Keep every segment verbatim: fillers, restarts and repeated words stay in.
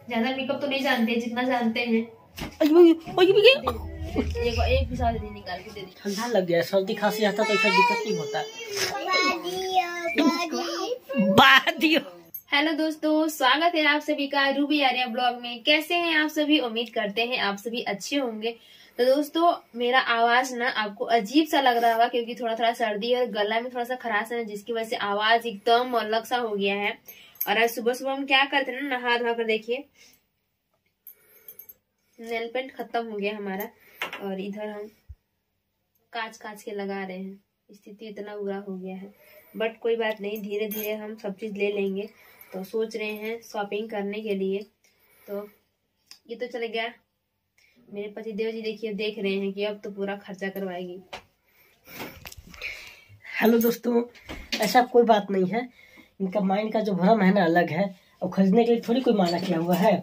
ज्यादा मेकअप तो नहीं जानते, जितना जानते हैं। एक एक पिसा दे, निकाल के दे दी। ठंडा लग गया, सर्दी खांसी आता तो ऐसा दिक्कत नहीं होता। हेलो दोस्तों, स्वागत है आप सभी का रूबी आर्या ब्लॉग में। कैसे हैं आप सभी? उम्मीद करते हैं आप सभी अच्छे होंगे। तो दोस्तों, मेरा आवाज ना आपको अजीब सा लग रहा होगा क्योंकि थोड़ा थोड़ा सर्दी और गला में थोड़ा सा खराश है, जिसकी वजह से आवाज एकदम अलग सा हो गया है। और आज सुबह सुबह हम क्या करते हैं ना, नहा धोा कर, देखिए नेल पेंट खत्म हो गया हमारा और इधर हम काच काच के लगा रहे हैं। स्थिति इतना बुरा हो गया है, बट कोई बात नहीं, धीरे धीरे हम सब चीज ले लेंगे। तो सोच रहे हैं शॉपिंग करने के लिए। तो ये तो चले गया मेरे पति देव जी, देखिए देख रहे हैं कि अब तो पूरा खर्चा करवाएगी। हेलो दोस्तों, ऐसा कोई बात नहीं है, इनका माइंड का जो भ्रम है ना अलग है। और खरीदने के लिए थोड़ी कोई माना किया हुआ है।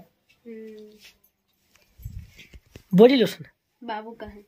बॉडी लोशन बाबू का है।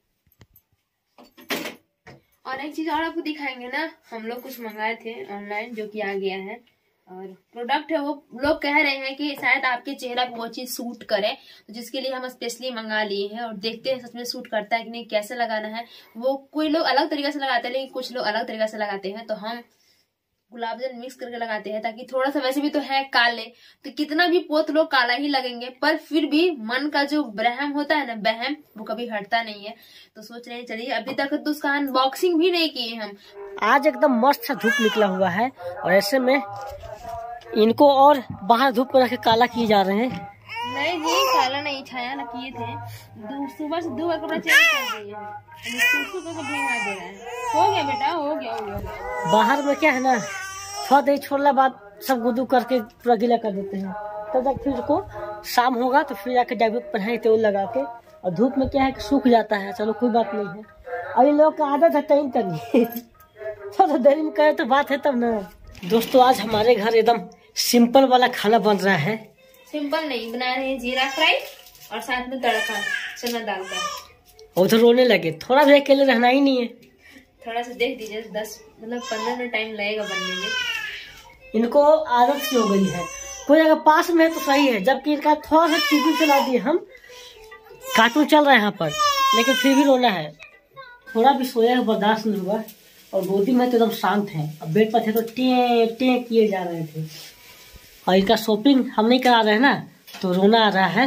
और एक चीज और आपको दिखाएंगे ना, हम लोग कुछ मंगाए थे ऑनलाइन जो कि आ गया है। और प्रोडक्ट है वो लोग कह रहे हैं कि शायद आपके चेहरा पे वो चीज सूट करे, तो जिसके लिए हम स्पेशली मंगा लिए हैं। और देखते हैं सच में सूट करता है कि नहीं, कैसे लगाना है। वो कोई लोग अलग तरीके से लगाते हैं, लेकिन कुछ लोग अलग तरीके से लगाते हैं। तो हम गुलाब जल मिक्स करके लगाते हैं, ताकि थोड़ा सा, वैसे भी तो है काले, तो कितना भी पोत लोग काला ही लगेंगे, पर फिर भी मन का जो ब्रह्म होता है ना, बहम, वो कभी हटता नहीं है। तो सोच रहे हैं, चलिए अभी तक तो उसका अनबॉक्सिंग भी नहीं किए हम। आज एकदम मस्त सा धूप निकला हुआ है और ऐसे में इनको और बाहर धूप में रख के काला किए जा रहे हैं। नहीं जी, काला नहीं, छाया ना किए थे। सुबह से दो बार कपड़ा चेंज कर दिए हैं, दे रहा है। हो गया बेटा, हो गया हो गया। बाहर में क्या है ना, थोड़ा देर छोड़ने बाद सब गुदू करके पूरा गीला कर देते हैं। तब तक फिर को शाम होगा तो फिर जाके जैकेट पहनाए तेल लगा के। और धूप में क्या है कि सूख जाता है। चलो कोई बात नहीं है, और ये लोग का आदत है टाइम करनी। थोड़ा देरी में करे तो बात है तब ना। दोस्तों, आज हमारे घर एकदम सिंपल वाला खाना बन रहा है। सिंपल नहीं, बना रहे हैं जीरा फ्राई और साथ में तड़का चना दाल का। उधर रोने लगे, थोड़ा भी अकेले रहना ही नहीं है। थोड़ा सा देख दीजिए, दस मतलब पंद्रह मिनट टाइम लगेगा बनने में। इनको आदत सी हो गई है, कोई अगर पास में है तो सही है। जबकि इनका थोड़ा सा टीवी चला दिए हम, कार्टून चल रहा है यहाँ पर, लेकिन फिर भी रोना है। थोड़ा भी सोया बर्दाश्त नहीं हुआ। और गोदी में तो एकदम शांत है। अब बेड पर थे तो टे टे किए जा रहे थे। और इनका शॉपिंग हम नहीं करा रहे हैं ना, तो रोना आ रहा है।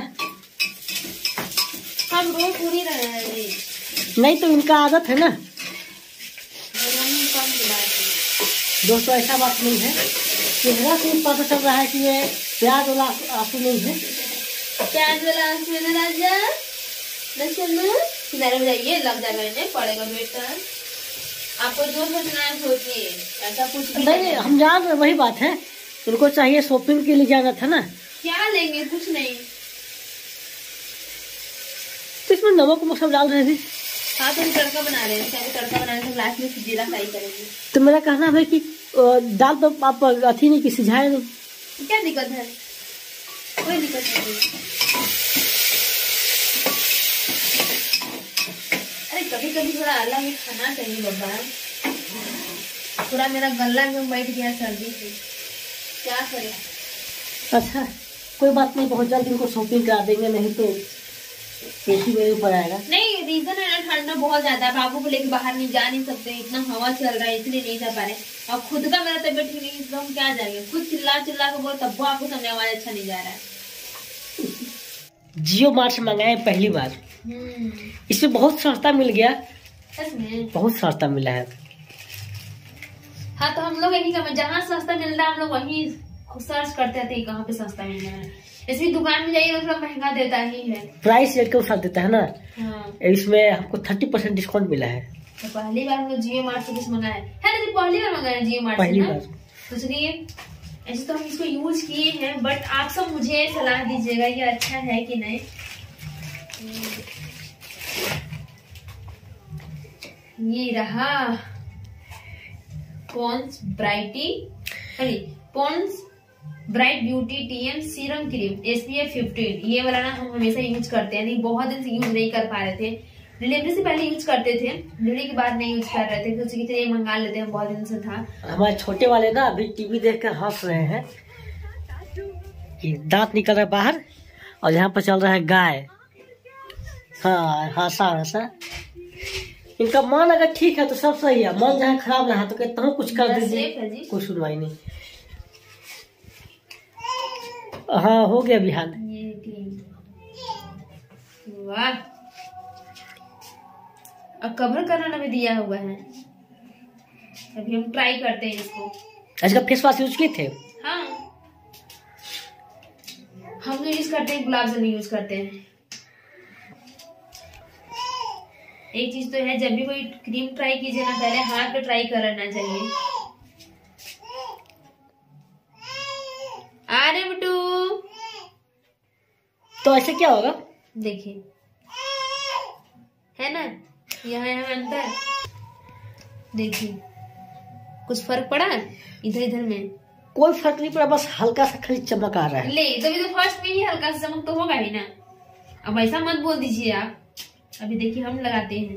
हम रो पूरी रहे हैं जी। नहीं तो इनका आदत है ना। दोस्तों, ऐसा बात नहीं है, चेहरा से पता चल रहा है कि ये प्याज वाला आंसू नहीं है। प्याज वाला आंसू है ना राजा, किनारे में जाइए, लग जाएगा, इन्हें पड़ेगा बेटा। आपको जो सोचना है सोचिए, ऐसा कुछ भी नहीं। हम जान रहे, वही बात है, उनको चाहिए शॉपिंग के लिए जाना था ना। क्या लेंगे? कुछ नहीं। तो इसमें नमक वमक सब डाल रहे थे। हाँ, तो हम तड़का बना रहे हैं। तड़का बनाने से लास्ट में जीरा फ्राई करेंगे। तो मेरा कहना है कि दाल तो आप अथी नहीं की, सिझाए नहीं। क्या दिक्कत है? कोई दिक्कत नहीं। अरे कभी कभी थोड़ा अलग ही खाना चाहिए बाबा। थोड़ा मेरा गला में बैठ गया सर्दी से, क्या करें। अच्छा कोई बात नहीं, बहुत जल्द इनको शॉपिंग करा देंगे, नहीं तो एसी मेरे ऊपर आएगा। नहीं, रीजन है ना, ठंडा बहुत ज्यादा है, बाबू को लेके बाहर नहीं जा नहीं सकते, इतना हवा चल रहा है इसलिए नहीं जा पा रहे। और खुद का मेरा तबियत ठीक नहीं, इसलिए हम क्या जाएंगे। खुद चिल्ला चिल्ला के बोल, तब आपको समझ आवाज अच्छा नहीं जा रहा है। जियो मार्ट से मंगाए पहली बार, इसमें बहुत सस्ता मिल गया। बहुत सस्ता मिला है। हाँ, तो हम लोग यही कम, जहाँ सस्ता मिल रहा है हम लोग वही सर्च करते थे कहाँ पे सस्ता मिल रहा है। इसमें दुकान में जाइए तो थोड़ा महंगा देता ही है, प्राइस रेट के अनुसार देता है ना। हाँ। इसमें हमको थर्टी परसेंट डिस्काउंट मिला है। तो पहली बार हम लोग जियो मार्ट से कुछ मंगाए है ना, पहली बार मंगाए जियो मार्ट पहली बार। तो चलिए, ऐसे तो हम इसको यूज किए हैं, बट आप सब मुझे सलाह दीजिएगा ये अच्छा है कि नहीं। ये रहा पॉन्ड्स ब्राइटी अरे Pond's bright beauty TM serum cream SPF fifteen. ये वाला ना हम हमेशा यूज करते हैं, नहीं बहुत दिन से यूज नहीं कर पा रहे थे। डिलीवरी से पहले यूज करते थे, डिलीवरी के बाद नहीं यूज कर रहे थे, सोचे कि ये मंगा लेते हैं, बहुत दिन से था। हमारे छोटे वाले ना अभी टीवी देख कर हंस रहे हैं कि दांत निकल रहा है बाहर। और यहाँ पर चल रहा है गाय। हाँ हासा हासा इनका मन अगर ठीक है तो सब सही है, मन जहाँ खराब रहा तो कहता हूँ कुछ कर दीजिए, कोई सुनवाई नहीं। हाँ हो गया बिहान। वाह, अब कवर करना भी दिया हुआ है, अभी हम ट्राई करते हैं इसको। अच्छा फेस वॉश यूज किए थे? हाँ हम तो यूज करते हैं, गुलाब जल यूज करते हैं। एक चीज तो है, जब भी कोई क्रीम ट्राई कीजिए ना पहले हाथ पे ट्राई कर लेना चाहिए। आ रहे बिट्टू, तो ऐसे क्या होगा देखिए, है ना यहाँ यहाँ अंतर, देखिए कुछ फर्क पड़ा इधर इधर में? कोई फर्क नहीं पड़ा, बस हल्का सा खाली चमक आ रहा है। ले तो भी तो फर्स्ट में ही हल्का सा चमक तो होगा ही ना, अब ऐसा मत बोल दीजिए आप। अभी देखिए हम लगाते हैं,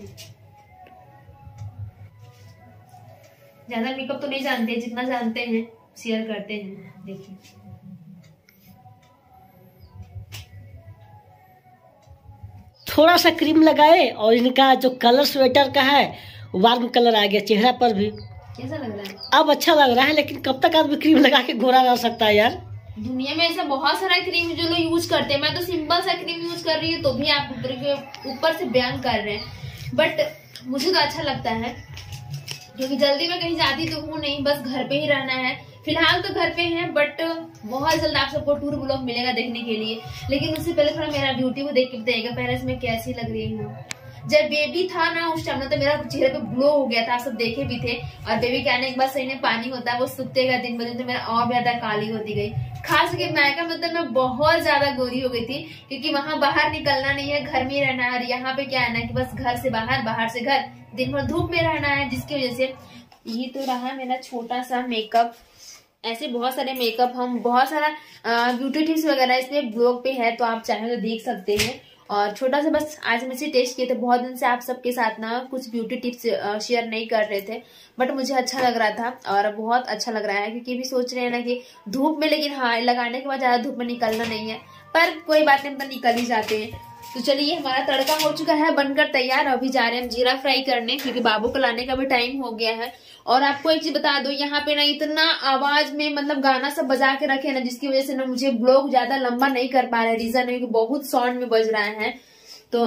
ज्यादा मेकअप तो नहीं जानते, जितना जानते हैं शेयर करते हैं। देखिए थोड़ा सा क्रीम लगाए और इनका जो कलर स्वेटर का है वार्म कलर आ गया चेहरा पर भी। कैसा लग रहा है? अब अच्छा लग रहा है, लेकिन कब तक आदमी क्रीम लगा के गोरा रह सकता है यार? दुनिया में ऐसा बहुत सारा क्रीम जो लोग यूज करते हैं, मैं तो सिंपल सा क्रीम यूज कर रही हूँ तो भी आप ऊपर के ऊपर से बयान कर रहे हैं। बट मुझे तो अच्छा लगता है, क्योंकि जल्दी में कहीं जाती तो हूँ नहीं, बस घर पे ही रहना है। फिलहाल तो घर पे हैं, बट बहुत जल्द आप सबको टूर ब्लॉग मिलेगा देखने के लिए। लेकिन उससे पहले थोड़ा मेरा ब्यूटी को देख के बताइएगा पहले से मैं कैसी लग रही हूँ। जब बेबी था ना उस टाइम तो मेरा चेहरे पे ग्लो हो गया था, आप सब देखे भी थे। और बेबी के आने के बाद सही में पानी होता है वो सूखते गया दिन ब दिन, तो मेरा और ज्यादा काली होती गई। खास करके मायका मतलब मैं बहुत ज्यादा गोरी हो गई थी, क्योंकि वहां बाहर निकलना नहीं है, घर में ही रहना है। और यहाँ पे क्या है ना कि बस घर से बाहर, बाहर से घर, दिन भर धूप में रहना है, जिसकी वजह से ये तो रहा मेरा छोटा सा मेकअप। ऐसे बहुत सारे मेकअप, हम बहुत सारा ब्यूटी टिप्स वगैरह इसमें ब्लॉग पे है, तो आप चाहे तो देख सकते हैं। और छोटा सा बस आज मैं से टेस्ट किए थे, बहुत दिन से आप सबके साथ ना कुछ ब्यूटी टिप्स शेयर नहीं कर रहे थे, बट मुझे अच्छा लग रहा था और बहुत अच्छा लग रहा है। क्योंकि भी सोच रहे हैं ना कि धूप में, लेकिन हाँ लगाने के बाद ज्यादा धूप में निकलना नहीं है, पर कोई बात नहीं, तो निकल ही जाते हैं। तो चलिए हमारा तड़का हो चुका है बनकर तैयार। अभी जा रहे हैं हम जीरा फ्राई करने, क्योंकि बाबू को लाने का भी टाइम हो गया है। और आपको एक चीज बता दो, यहाँ पे ना इतना आवाज में मतलब गाना सब बजा के रखे ना, जिसकी वजह से ना मुझे ब्लॉग ज्यादा लंबा नहीं कर पा रहे। रीजन है कि बहुत साउंड में बज रहा है। तो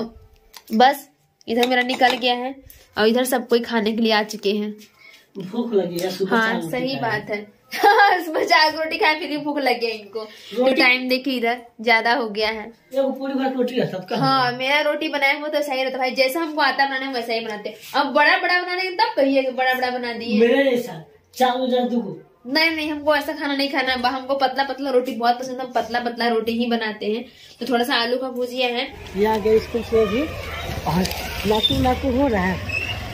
बस इधर मेरा निकल गया है और इधर सब कोई खाने के लिए आ चुके हैं। भूख लगी है सुबह। हाँ सही बात है, सुबह चार रोटी खाए फिर भी भूख लग गया इनको। तो टाइम देखिए इधर ज्यादा हो गया है। पूरी भर रोटी है सबका। हाँ मेरा रोटी बनाया हुआ तो सही रहता भाई, जैसा हमको आता बनाने वैसा ही बनाते। अब बड़ा बड़ा बनाने तब कहिए कि बड़ा बड़ा बना दिए। मेरे जैसा चावल को नहीं नहीं, हमको ऐसा खाना नहीं खाना, हमको पतला पतला रोटी बहुत पसंद है, पतला पतला रोटी ही बनाते हैं। तो थोड़ा सा आलू का भुजिया है। यहाँ गए स्कूल से भी और नाकू नाकू हो रहा है।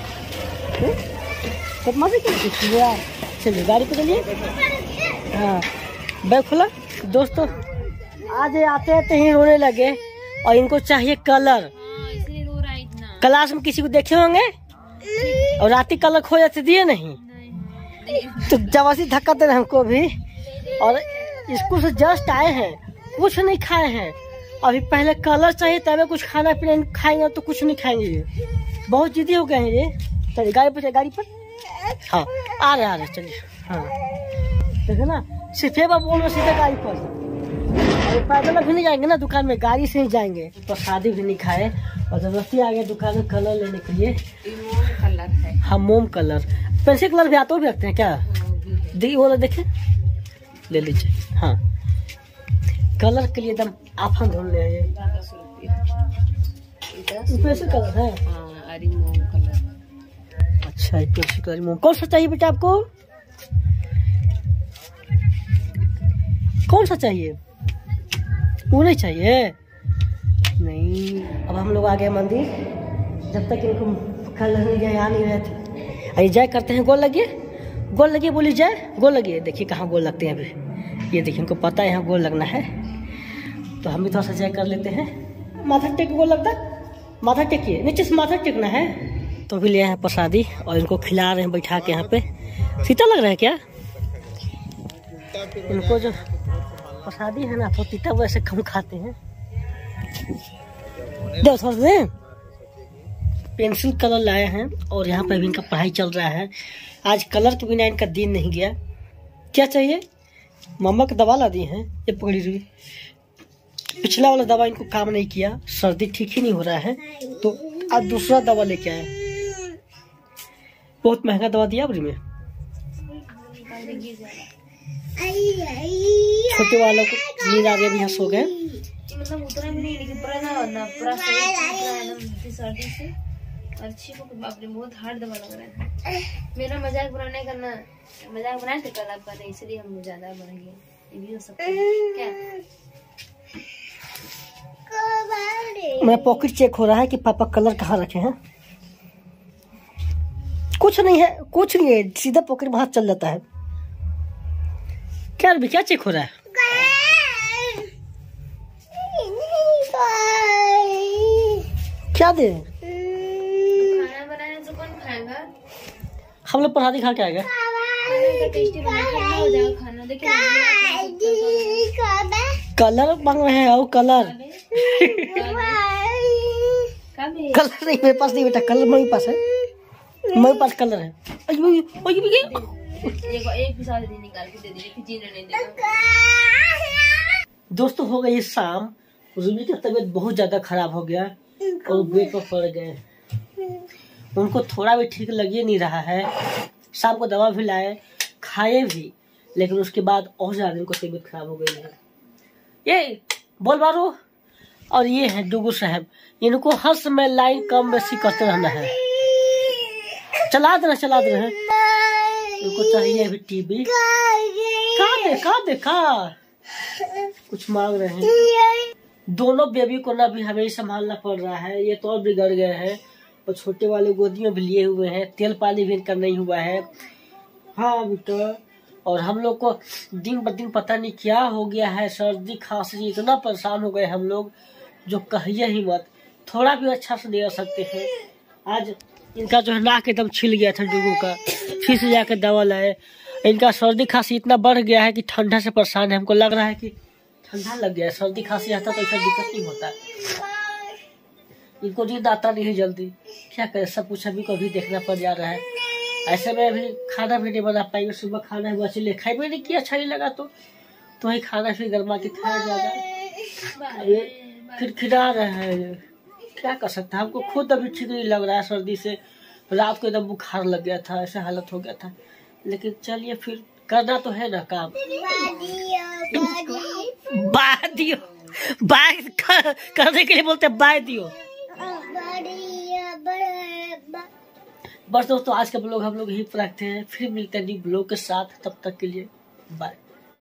सब मजे कर चलिए गाड़ी पे चलिए। हाँ बैग खोला। दोस्तों आज आते आते ही रोने लगे और इनको चाहिए कलर, इसलिए रो रहा है इतना। क्लास में किसी को देखे होंगे और राती कलर खो जाते दिए नहीं, तो जबरदस्ती धक्का दे रहे हमको भी। और स्कूल से जस्ट आए हैं, कुछ नहीं खाए हैं, अभी पहले कलर चाहिए तब कुछ खाना पीना खाएंगे, तो कुछ नहीं खाएंगे। ये बहुत जिद्दी हो गए हैं ये। चलिए गाड़ी पर, गाड़ी पर। हाँ आ रहे आ रहे चलिए। हाँ देखो ना, सिर्फ बोल सीधा गाड़ी पर। अरे पैदल भी नहीं जाएंगे ना दुकान में, गाड़ी से ही जाएंगे। तो शादी भी नहीं खाए और जबरदस्ती आ गए दुकान में कलर लेने के लिए। कलर है हाँ मोम कलर, पेंसिल कलर भी आते भी रखते हैं क्या? दी वो देखे, ले लीजिए। हाँ कलर के लिए एकदम आफन ढूंढ ले। पेंसिल कलर है। अरे मोम कलर। अच्छा पेंसिल कलर मोम। कौन सा चाहिए बेटा आपको? कौन सा चाहिए? वो नहीं चाहिए? नहीं। अब हम लोग आ गए मंदिर, जब तक इनको कलर नहीं गया, आ नहीं रहे थे। अरे जय करते हैं, गोल लगिए, गोल लगिए, बोली जय, गोल लगिए। देखिए कहाँ गोल लगते हैं अभी, ये देखिए इनको पता है यहाँ गोल लगना है, तो हम भी थोड़ा सा जय कर लेते हैं। माथा टेक गोल लगता है, माथा टेकिए, नीचे से माथा टेकना है। तो भी ले आए हैं प्रसादी और इनको खिला रहे हैं बैठा के यहाँ पे। सीता लग रहा है क्या इनको? जो प्रसादी है ना तो तीता वैसे कम खाते हैं। दो थोड़ा दे। पेंसिल कलर लाए हैं और यहाँ पर भी इनका पढ़ाई चल रहा है। आज कलर के बिना इनका दिन नहीं गया। क्या चाहिए? मम्मा का दवा ला दी है, ये पकड़ी हुई। पिछला वाला दवा इनको काम नहीं किया, सर्दी ठीक ही नहीं हो रहा है, तो आज दूसरा दवा लेके आए। बहुत महंगा दवा दिया अबरी में। छोटे वालों को नींद आ गई, अभी यहाँ सो गए। मतलब उतना भी नहीं, लेकिन पूरा ना ना पूरा सर्दी से अच्छी को बाप रे बहुत हार्ड दवा लग रहा है। मेरा मजाक बुरा नहीं करना, मजाक बनाए थे कल आप कर रहे, इसलिए हम ज्यादा बढ़ गए। ये भी हो सकता है क्या? मेरा पॉकेट चेक हो रहा है कि पापा कलर कहाँ रखे हैं। कुछ नहीं है, कुछ नहीं है, सीधा पॉकेट में हाथ चल जाता है। क्या अभी क्या चेक हो रहा है? क्या दे? खाना बनाया तो कौन खाएगा? हम लोग पढ़ा खा के आ गए। कलर मांग रहे हैं और कलर कलर नहीं मेरे पास नहीं बेटा, कलर मेरे पास है, मेरे पास कलर है। दोस्तों हो गई शाम, रूबी की तबीयत बहुत ज्यादा खराब हो गया और बेड पर पड़ गए। उनको थोड़ा भी ठीक लगे नहीं रहा है। शाम को दवा भी लाए, खाए भी, लेकिन उसके बाद और ज्यादा इनको तबीयत खराब हो गई है। ये बोल बारो और ये है डुगू साहब, इनको हर समय लाइन कम बेसी करते रहना है। चला देना चला देना है, इनको चाहिए अभी टीवी। कहाँ देखा देखा कुछ मांग रहे हैं। दोनों बेबी को ना भी हमें संभालना पड़ रहा है, ये तो और बिगड़ गए हैं। और छोटे वाले गोदी में भी लिए हुए हैं, तेल पानी भी इनका नहीं हुआ है। हाँ बेटा, और हम लोग को दिन ब दिन पता नहीं क्या हो गया है, सर्दी खांसी, इतना परेशान हो गए हम लोग जो कहिए ही मत। थोड़ा भी अच्छा से नहीं रह सकते हैं। आज इनका जो है नाक एकदम छिल गया था डुगू का, फिर से जाकर दवा लाए। इनका सर्दी खांसी इतना बढ़ गया है कि ठंडा से परेशान है। हमको लग रहा है कि ठंडा लग गया है, सर्दी खांसी आता तो ऐसा दिक्कत नहीं होता। इनको नींद आता नहीं जल्दी, क्या करे, सब कुछ अभी को भी देखना पड़ जा रहा है। ऐसे में अभी खाना भी नहीं बना पाएंगे। सुबह खाना बचे ले खाई भी नहीं किया, अच्छा नहीं लगा तो तो वही खाना फिर गर्मा के खाया जाएगा। ये खिड़खिड़ा रहे हैं, क्या कर सकता है। हमको खुद अभी ठीक नहीं लग रहा है सर्दी से। रात को एकदम बुखार लग गया था, ऐसा हालत हो गया था। लेकिन चलिए फिर करना तो है ना काम। बाय दियो, बाय करने के लिए बोलते हैं बाय दियो। बस दोस्तों आज का ब्लॉग हम लोग यहीं पर रखते हैं, फिर मिलते हैं न्यू ब्लॉग के साथ। तब तक के लिए बाय।